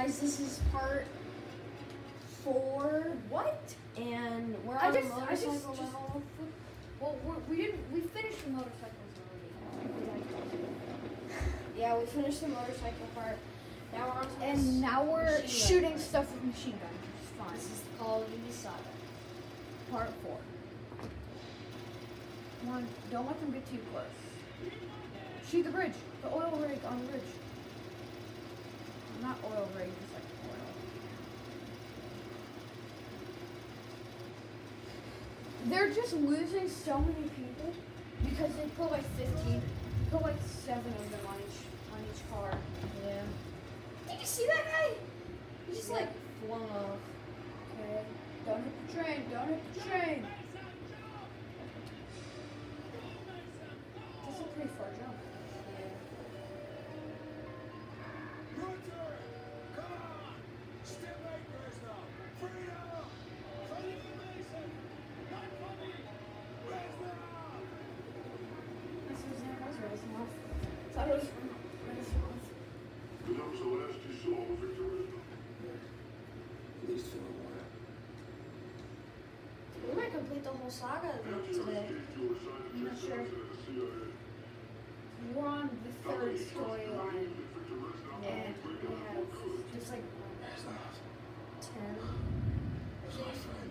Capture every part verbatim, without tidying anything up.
guys, this is part four. What? And we're I on just, the I motorcycle just, just level. well, we're, we didn't, we finished the motorcycles already. Yeah, we finished the motorcycle part. Now we're on to And this now we're machine shooting gun stuff with machine guns, which is fine. This is the Call of Duty Saga. Part four. Come on, don't let them get too close. Shoot the bridge, the oil rig on the bridge. Not oil rig, just like oil. They're just losing so many people because they put like fifteen, put like seven of them on each on each car. Yeah. Did you see that guy? He's just like flung off. Okay. Don't hit the train, don't hit the train. That's a pretty far jump. Thought it was from Renaissance. But that was the last you saw of Victor Reznor. At least for a while. We might complete the whole saga today. I'm not sure. We're on the third storyline, and we have just like Reznor Ten. was my friend.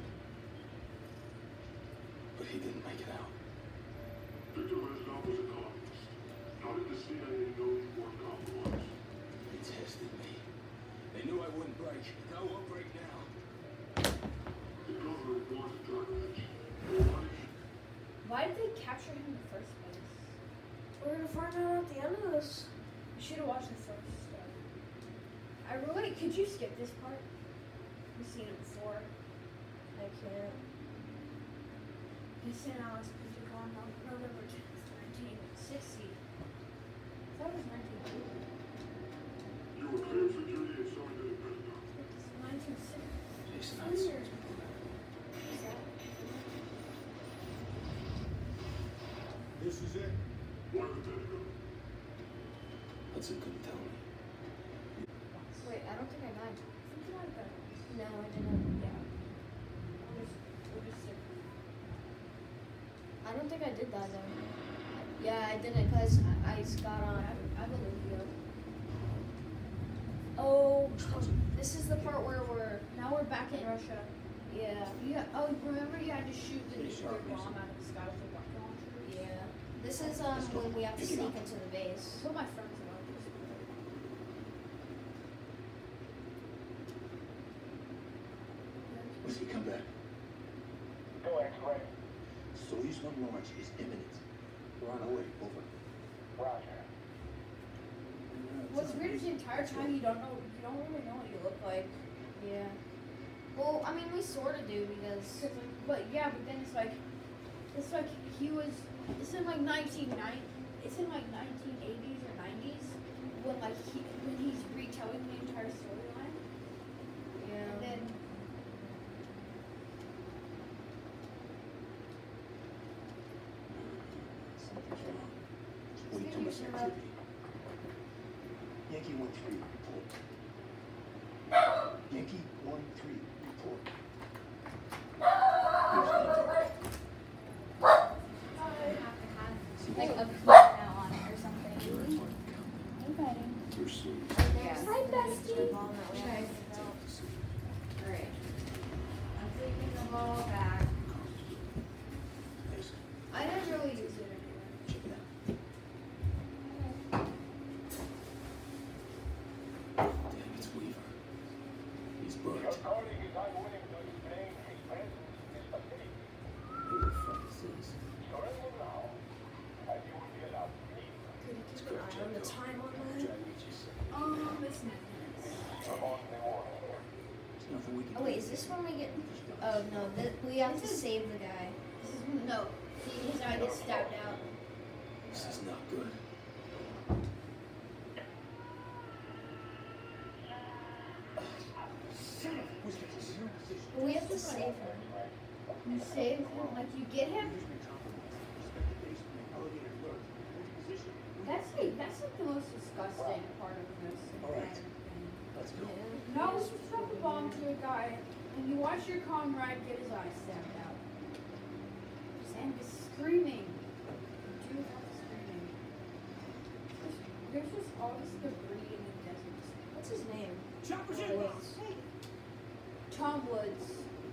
But he didn't make it out. Victor Reznor was a communist. How did the C I A know you weren't compromised? They tested me. They knew I wouldn't break. No, I won't break now. The governor wanted Dragovich. Why? why did they capture him in the first place? We're gonna find out at the end of this. We should have watched the first story. I really could you skip this part? We've seen it before. I can't. He sent Alex Pentagon on November tenth, nineteen sixty. I thought it was nineteen eighty. You were cleared for duty and so did the Pentagon. It's nineteen sixty. Jason Hudson. This is it. Why the Pentagon? Hudson couldn't tell me. Wait, I don't think I died. Something like that. No, I didn't. Yeah. We'll just, we'll just sit. I don't think I did die though. Yeah, I didn't because I, I got on. I, I believe you. Oh, this is the part where we're. Now we're back in Russia. Yeah, You ha- oh, remember you had to shoot the nuclear bomb out of the sky with a rocket launcher? yeah. This is um when we have to sneak into the base. Told my friends about this. When's he come back? Go X-ray. Soyuz one launch is imminent. We're on our way. Over. Roger. What's weird is the entire time you don't know, you don't really know what you look like. Yeah. Well, I mean, we sort of do because. 'Cause, like, but yeah, but then it's like, it's like he was, it's in like nineteen ninety, it's in like nineteen eighties or nineties when like he, when he's retelling the entire storyline, Yeah. and then Something's wrong. There's way too much activity. Yankee one three, report. Yankee one three, report. Here's contact. like a clip now on it or something. Hey, buddy. You're sweet. Hi, bestie. Okay. Alright. I'm taking the ball back. Mason, I didn't really use it anyway. check it out. Damn, it's Weaver. He's burnt. According to unwilling to explain his presence in this facility. Who the fuck is this? Surrender now, and you will be allowed to leave. Could you keep an eye on the time on that? Try to reach us. Um, it's not minutes. On the water. There's nothing we can Oh do. wait, is this when we get? Oh no, th- we have to save the guy. This is, no, he, his eye gets stabbed out. This is not good. But we have to save him. You save him, like you get him. That's like that's like the most disgusting part of this. All right. entire thing. Let's go. Yeah. Alice would drop a bomb to a guy, and you watch your comrade get his eyes stabbed out. And was screaming. Dude, that was screaming. There's, there's just all this debris in the desert. What's his name? Chopper's Oh, in. Woods. Tom Woods.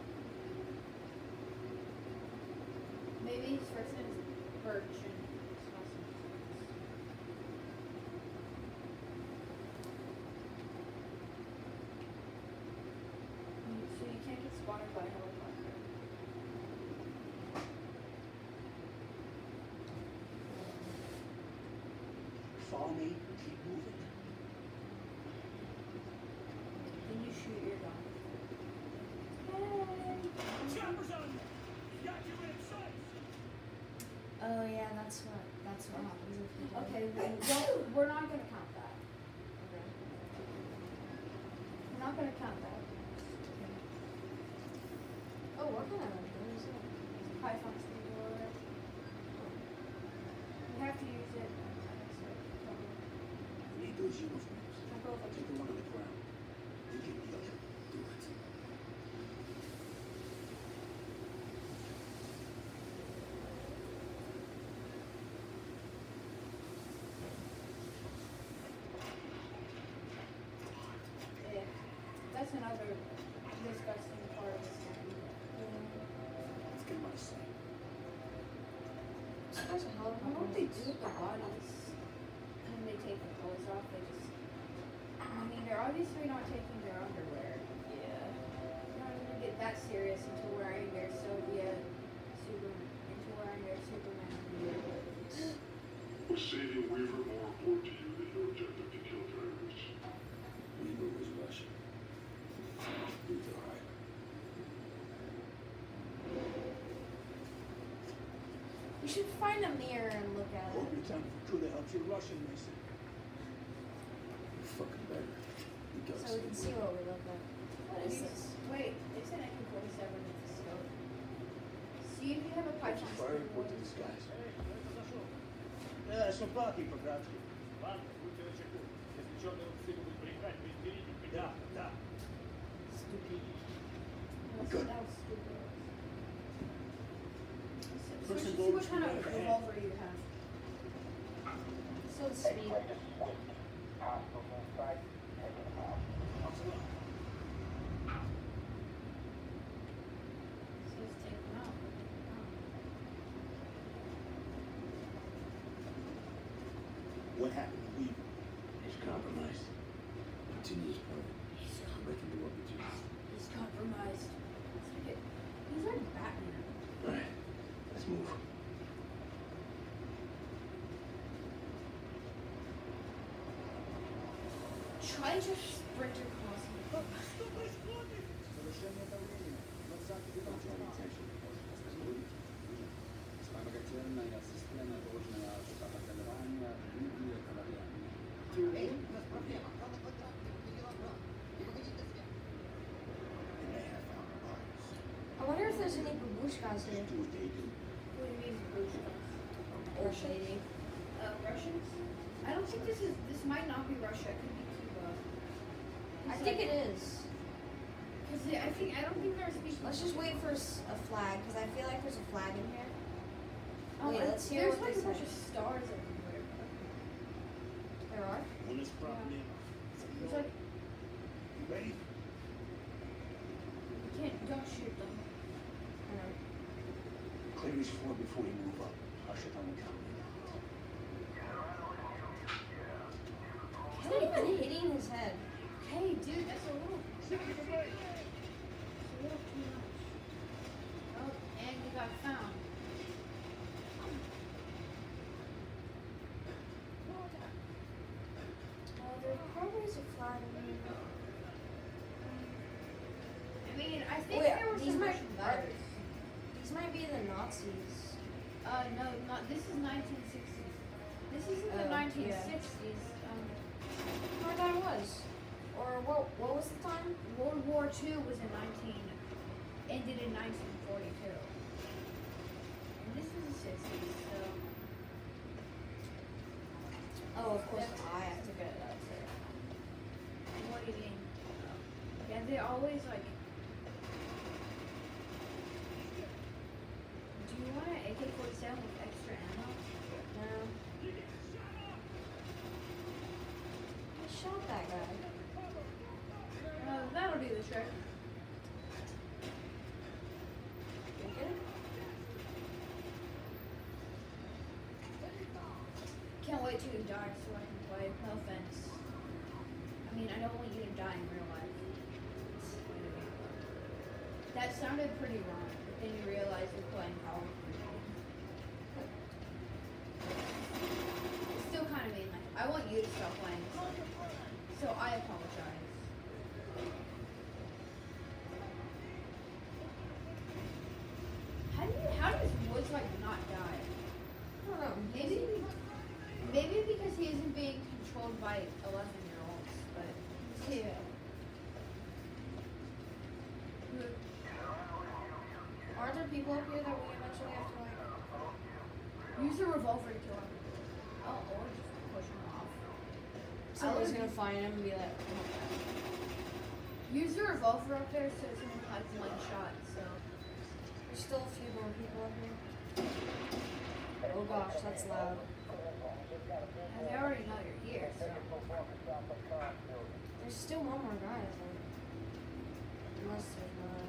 Maybe his first name is Birch and his last name is Woods. You- So you can't get spotted by a helicopter. Follow me. Keep moving. Then you shoot your gun. Chopper's on you. Got you in sight. Oh yeah, that's what that's what happens if you do. Okay, then don't, we're not gonna count that. Okay. We're not gonna count that. Oh, what kind of gun is it? Python steamroller. You have to use it. I need those uniforms. I'll go with Take the one on the ground. You get the other. Do it. Yeah. That's another disgusting part of this movie. Let's get him out of sight. This guy's a I wonder helicopter. what they do with the bodies when they take the clothes off. They just, I mean, they're obviously not taking their underwear. Yeah. They're not gonna get that serious into wearing their Soviet super, into wearing their Superman gear. Was saving Weaver more important to you than your objective to kill terrorists? Weaver was Russian. He's all right. We should find a mirror and look at Hope it. your time for crew that helps your Russian, Mason. You fucking better. You gotta So we can see what we look like. What is These- this? Wait, it's an A K forty-seven with the scope. See if you have a What's Python your fire report to steamroller. these guys? Yeah, собаки по-братски. Ладно, будьте начеку. Если черные псы будут брехать, берите, Да, да. Stupid. That's- Good. That was stupid. So, so First let's and see what foremost, kind we of gotta have- revolver you have. So the speed. So let's take them out. What happened to Weaver? He's compromised. Continue his plan. I can do what we do. He's compromised. Let's look at- He's like Batman. All right, let's move. Try to sprint across it. Совершение давления. двадцать девятнадцать. Вспомогательная система должна фотографирования видео калориями. Эй, у нас проблема. They may have found the bodies. I wonder if there's any babushkas here. Just do what they do. What do you mean, Russians? Old lady. Uh, Russians? I don't think this is. This might not be Russia. It could be Cuba. I think it is. Because I think I don't think they're speaking. Let's just wait for s- a flag, because I feel like there's a flag in here. Oh, Wait, and let's hear there's what like they a bunch say. of stars everywhere. There are? У нас проблема. There's like You ready? you can't don't shoot them. I know. Clear his floor before we move up. Hush it on the counter. He's not even hitting his head. Hey, dude, that's a little. That's a little too much. Oh, and you got found. Oh, there probably is a flag in here. I mean, I think Wait, there were these some might- Russian are- fighters. These might be the Nazis. Uh, no, not this is nineteen sixties. This isn't the Oh, yeah. nineteen sixties. Um, I thought it was. Or what? What was the time? World War Two was in nineteen, ended in nineteen forty-two. And this is the sixties, so. Oh, of course I have to get it up there. What do you mean? they always like. Do you want an A K forty-seven with extra ammo? No. I shot that guy. Uh, that'll do the trick. Think it? Can't wait till you die so I can play. No offense. I mean, I don't want you to die in real life. That sounded pretty wrong, but then you realize you're playing Call of Duty. It's still kind of mean. Like, I want you to stop playing. So I apologize. How do you? How does Woods like not die? I don't know. Maybe, maybe because he isn't being controlled by eleven-year-olds, but Yeah. Aren't there people up here that we eventually have to like? use a revolver to kill him. Oh, or just push him off. Someone's would- gonna find him and be like, Use the revolver up there so someone has one shot. So there's still a few more people up here. Oh gosh, that's loud. and they already know you're here. So There's still one more guy, I think. Unless there's none.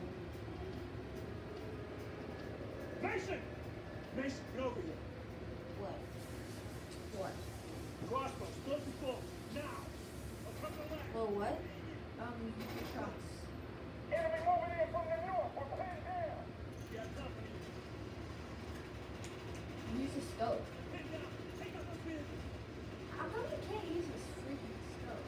Mason! Mason, get over here. What? what? Crossbow, split the bolt. Now! I'll come to left. Well, what? Um, the trucks. Yeah, company. Use a scope. Pin down. Take out those vehicles. How come you can't use this freaking scope?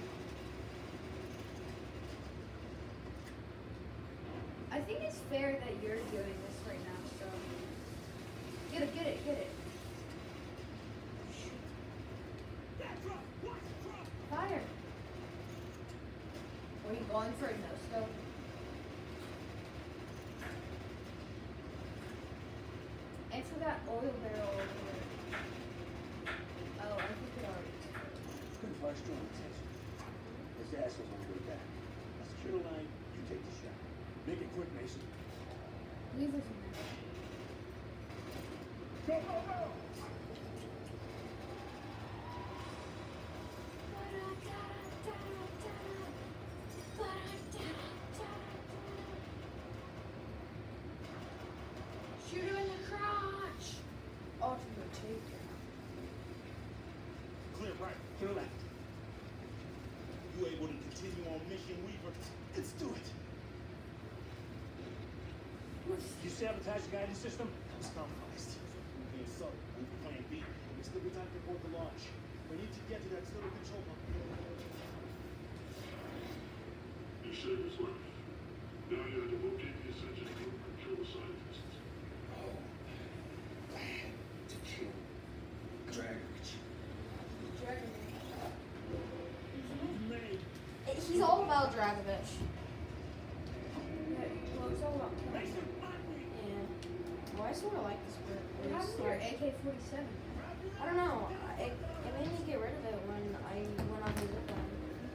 I think it's fair that you're doing this right now, so get it, get it, get it. That truck! Watch the truck! Fire. Are you going for a no scope? And for that oil barrel over there. Oh, I think it already. Couldn't flash strong attention. Those assholes on the way back. Now secure the line, you take the shot. Make it quick, Mason. Leave us in there. Go, go, go! Shoot him in the crotch! Ultimate taker. Clear right. To the left. You able to continue on Mission Weaver? Let's do it. You sabotage the guidance system? It's compromised. Being subtle. Move to plan B. It's still be time to report the launch. We need to get to that little control room. You said it was left. Now you have to locate the ascension group and kill the scientists. Oh. Plan to kill Dragovich. Made. He's all about Dragovich. Yeah, well, it's all about killing. Mason, on me! Yeah. Well, I sort of like this bird. What happened to your A K forty-seven? I don't know. I, it, it made me get rid of it when I went on the zip line.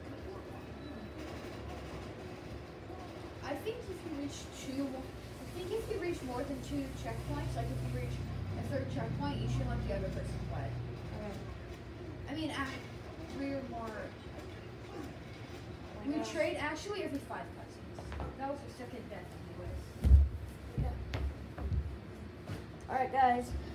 I think if you reach two, I think if you reach more than two checkpoints, like if you reach a third checkpoint, you should let the other person play. Okay. I mean, after three or more. Oh my We gosh. trade actually every five cutscenes. That was your second death anyways. Alright, guys.